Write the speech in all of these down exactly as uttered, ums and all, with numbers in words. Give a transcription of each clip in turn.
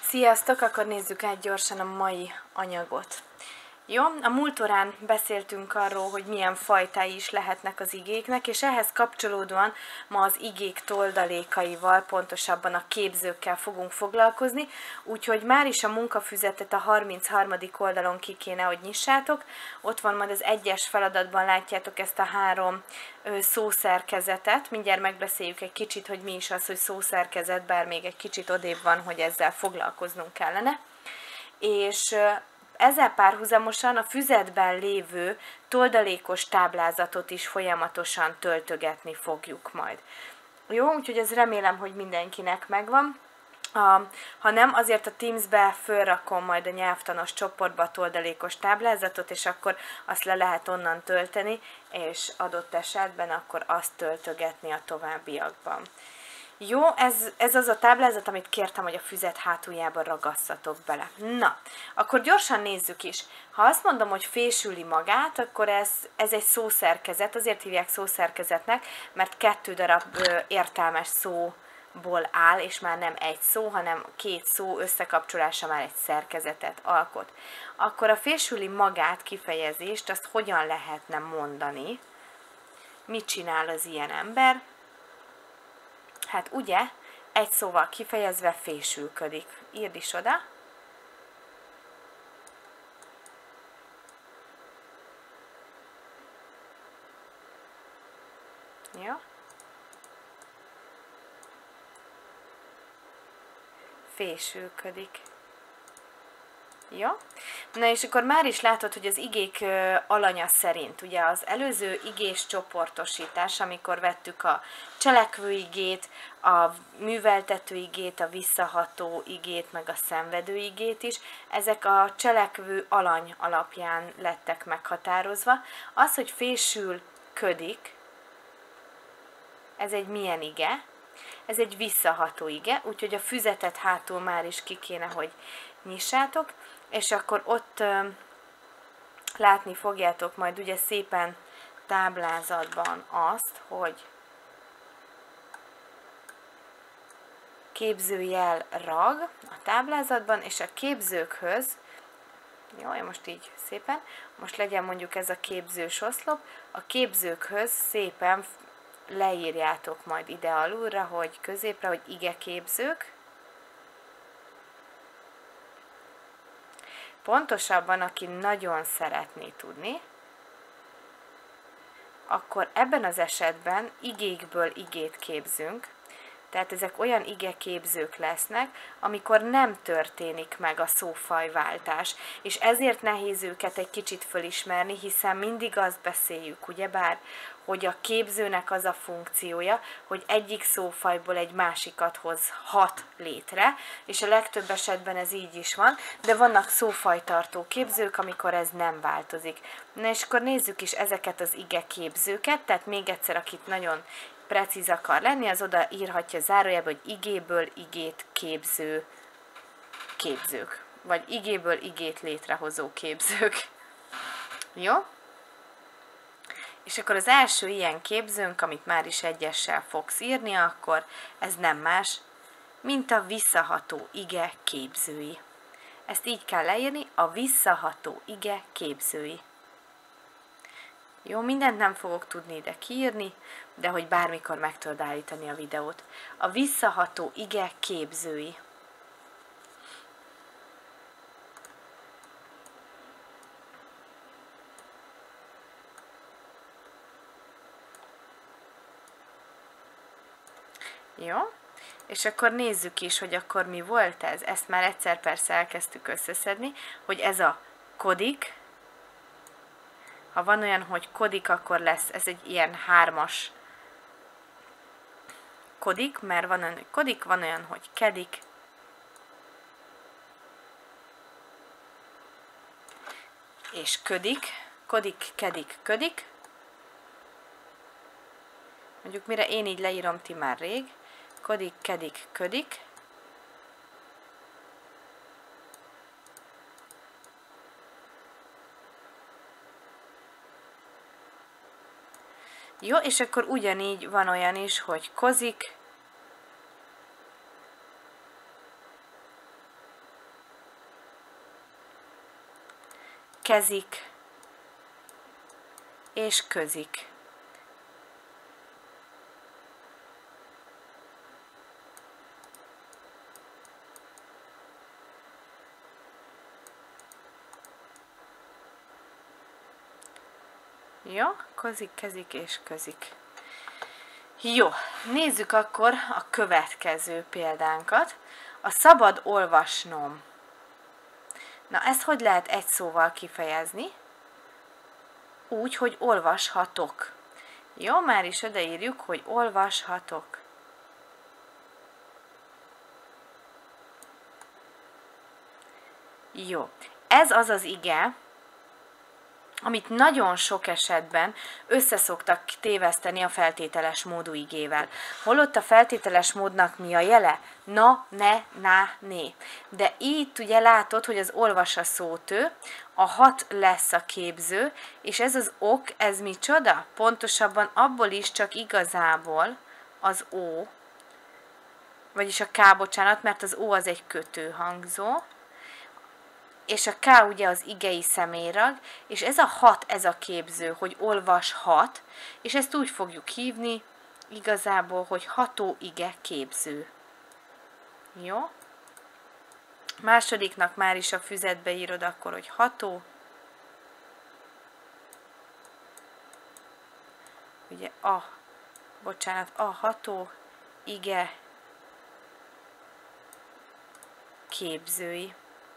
Sziasztok! Akkor nézzük át gyorsan a mai anyagot. Jó, a múlt órán beszéltünk arról, hogy milyen fajtái is lehetnek az igéknek, és ehhez kapcsolódóan ma az igék toldalékaival, pontosabban a képzőkkel fogunk foglalkozni, úgyhogy már is a munkafüzetet a harmincharmadik oldalon ki kéne, hogy nyissátok. Ott van majd az egyes feladatban, látjátok ezt a három ö, szószerkezetet. Mindjárt megbeszéljük egy kicsit, hogy mi is az, hogy szószerkezet, bár még egy kicsit odébb van, hogy ezzel foglalkoznunk kellene. És ö, ezzel párhuzamosan a füzetben lévő toldalékos táblázatot is folyamatosan töltögetni fogjuk majd. Jó, úgyhogy ez remélem, hogy mindenkinek megvan. A, ha nem, azért a Teams-be fölrakom majd a nyelvtanos csoportba a toldalékos táblázatot, és akkor azt le lehet onnan tölteni, és adott esetben akkor azt töltögetni a továbbiakban. Jó, ez, ez az a táblázat, amit kértem, hogy a füzet hátuljába ragasszatok bele. Na, akkor gyorsan nézzük is. Ha azt mondom, hogy fésüli magát, akkor ez, ez egy szószerkezet, azért hívják szószerkezetnek, mert kettő darab ö, értelmes szóból áll, és már nem egy szó, hanem két szó összekapcsolása már egy szerkezetet alkot. Akkor a fésüli magát kifejezést, azt hogyan lehetne mondani? Mit csinál az ilyen ember? Hát ugye, egy szóval kifejezve fésülködik. Írd is oda. Jó. Fésülködik. Jó? Na és akkor már is látod, hogy az igék alanya szerint, ugye az előző igés csoportosítás, amikor vettük a cselekvő igét, a műveltető igét, a visszaható igét, meg a szenvedő igét is, ezek a cselekvő alany alapján lettek meghatározva. Az, hogy fésülködik, ez egy milyen ige? Ez egy visszaható ige, úgyhogy a füzetet hátul már is ki kéne, hogy nyissátok, és akkor ott ö, látni fogjátok majd ugye szépen táblázatban azt, hogy képzőjel rag a táblázatban, és a képzőkhöz, jó, most így szépen, most legyen mondjuk ez a képzős oszlop, a képzőkhöz szépen leírjátok majd ide alulra, hogy középre, hogy igeképzők. Pontosabban, aki nagyon szeretné tudni, akkor ebben az esetben igékből igét képzünk, tehát ezek olyan igeképzők lesznek, amikor nem történik meg a szófajváltás, és ezért nehéz őket egy kicsit fölismerni, hiszen mindig azt beszéljük, ugyebár, hogy a képzőnek az a funkciója, hogy egyik szófajból egy másikat hozhat létre, és a legtöbb esetben ez így is van, de vannak szófajtartó képzők, amikor ez nem változik. Na és akkor nézzük is ezeket az igeképzőket, tehát még egyszer, akit nagyon precíz akar lenni, az oda írhatja zárójelbe, hogy igéből igét képző képzők, vagy igéből igét létrehozó képzők. Jó? És akkor az első ilyen képzőnk, amit már is egyessel fogsz írni, akkor ez nem más, mint a visszaható ige képzői. Ezt így kell leírni, a visszaható ige képzői. Jó, mindent nem fogok tudni ide kiírni, de hogy bármikor meg tudod állítani a videót. A visszaható ige képzői. Jó, és akkor nézzük is, hogy akkor mi volt ez. Ezt már egyszer persze elkezdtük összeszedni, hogy ez a kodik. Ha van olyan, hogy kodik, akkor lesz, ez egy ilyen hármas kodik, mert van olyan, hogy kodik, van olyan, hogy kedik. És ködik, kodik, kedik, ködik. Mondjuk mire én így leírom, ti már rég. Kodik, kedik, ködik. Jó, és akkor ugyanígy van olyan is, hogy kozik, kezik és közik. Jó, kozik, kezik és közik. Jó, nézzük akkor a következő példánkat. A szabad olvasnom. Na, ezt hogy lehet egy szóval kifejezni? Úgy, hogy olvashatok. Jó, már is odaírjuk, hogy olvashatok. Jó, ez az az ige, amit nagyon sok esetben összeszoktak téveszteni a feltételes módú igével. Holott a feltételes módnak mi a jele? Na, ne, ná, né. De itt ugye látod, hogy az olvas a szótő, a hat lesz a képző, és ez az ok, ez micsoda? Pontosabban abból is csak igazából az ó, vagyis a ká, bocsánat, mert az ó az egy kötőhangzó, és a K ugye az igei személyrag, és ez a hat, ez a képző, hogy olvashat, és ezt úgy fogjuk hívni igazából, hogy ható ige képző. Jó? Másodiknak már is a füzetbe írod akkor, hogy ható. Ugye a, bocsánat, a ható ige képzői.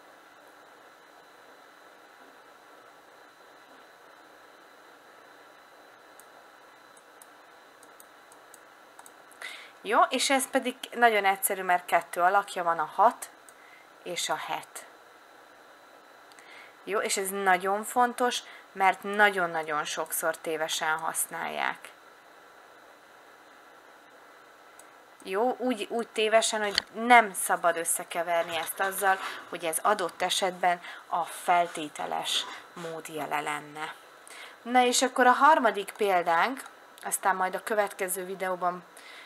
Jó, és ez pedig nagyon egyszerű, mert kettő alakja van, a hat és a het. Jó, és ez nagyon fontos, mert nagyon-nagyon sokszor tévesen használják. Jó, úgy, úgy tévesen, hogy nem szabad összekeverni ezt azzal, hogy ez adott esetben a feltételes módjele lenne. Na és akkor a harmadik példánk, aztán majd a következő videóban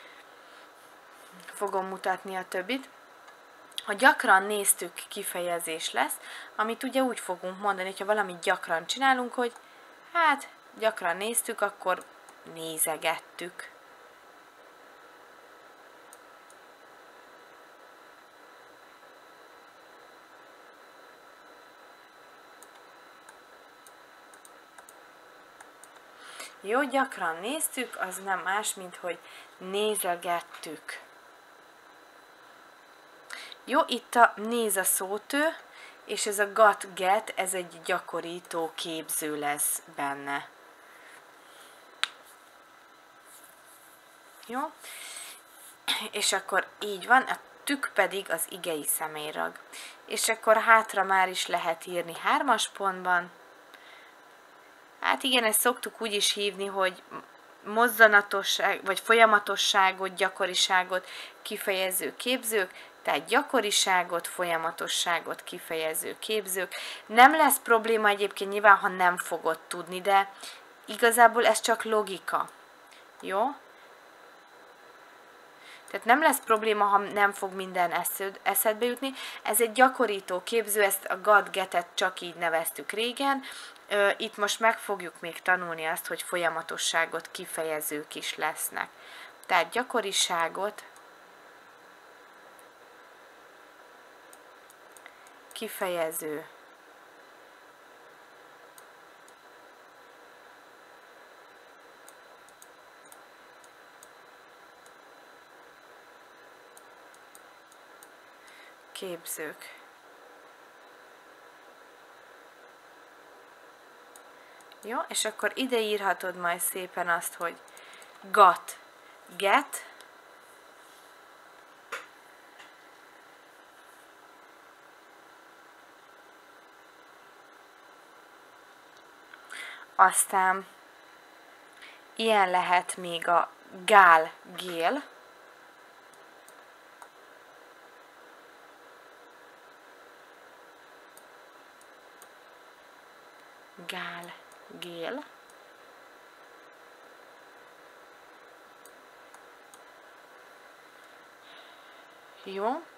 fogom mutatni a többit. A gyakran néztük kifejezés lesz, amit ugye úgy fogunk mondani, hogyha valamit gyakran csinálunk, hogy hát gyakran néztük, akkor nézegettük. Jó, gyakran néztük, az nem más, mint hogy nézegettük. Jó, itt a néz a szótő, és ez a got, get, ez egy gyakorító képző lesz benne. Jó? És akkor így van, a tük pedig az igei személyrag. És akkor hátra már is lehet írni hármas pontban. Hát igen, ezt szoktuk úgy is hívni, hogy mozzanatosság, vagy folyamatosságot, gyakoriságot kifejező képzők, tehát gyakoriságot, folyamatosságot kifejező képzők. Nem lesz probléma egyébként nyilván, ha nem fogod tudni, de igazából ez csak logika. Jó? Tehát nem lesz probléma, ha nem fog minden eszed, eszedbe jutni. Ez egy gyakorító képző, ezt a got, get-et csak így neveztük régen. Itt most meg fogjuk még tanulni azt, hogy folyamatosságot kifejezők is lesznek. Tehát gyakoriságot, kifejező képzők. Jó, és akkor ide írhatod majd szépen azt, hogy got, get, aztán ilyen lehet még a gál, gél, gál, gél, jó,